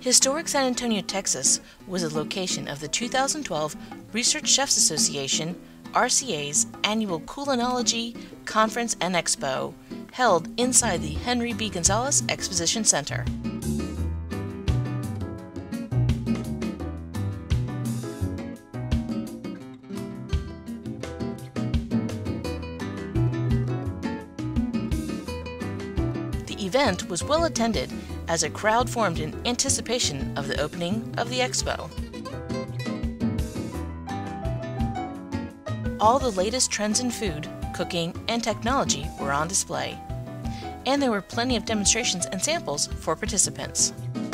Historic San Antonio, Texas was the location of the 2012 Research Chefs Association, RCA's annual Culinology Conference and Expo, held inside the Henry B. Gonzalez Exposition Center. The event was well attended as a crowd formed in anticipation of the opening of the expo. All the latest trends in food, cooking, and technology were on display, and there were plenty of demonstrations and samples for participants.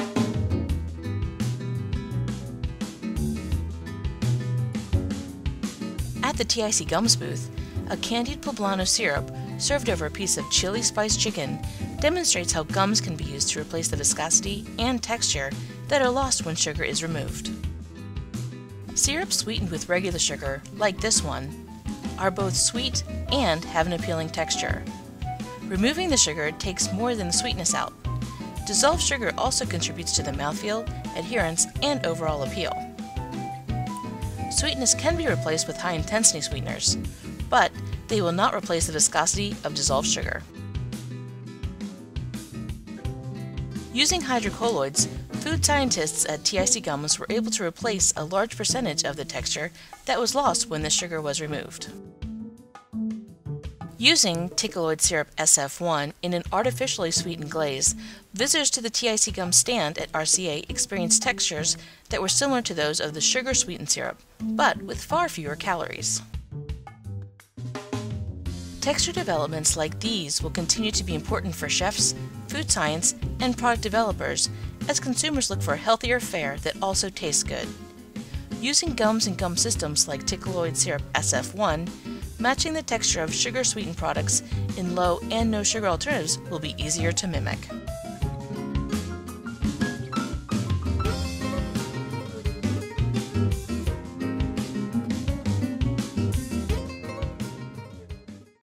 At the TIC Gums booth, a candied poblano syrup served over a piece of chili spiced chicken demonstrates how gums can be used to replace the viscosity and texture that are lost when sugar is removed. Syrups sweetened with regular sugar, like this one, are both sweet and have an appealing texture. Removing the sugar takes more than the sweetness out. Dissolved sugar also contributes to the mouthfeel, adherence, and overall appeal. Sweetness can be replaced with high-intensity sweeteners, but they will not replace the viscosity of dissolved sugar. Using hydrocolloids, food scientists at TIC Gums were able to replace a large percentage of the texture that was lost when the sugar was removed. Using ticoloid syrup SF1 in an artificially sweetened glaze, visitors to the TIC Gums stand at RCA experienced textures that were similar to those of the sugar-sweetened syrup, but with far fewer calories. Texture developments like these will continue to be important for chefs, food science, and product developers as consumers look for healthier fare that also tastes good. Using gums and gum systems like ticoloid syrup SF1, matching the texture of sugar-sweetened products in low and no sugar alternatives will be easier to mimic.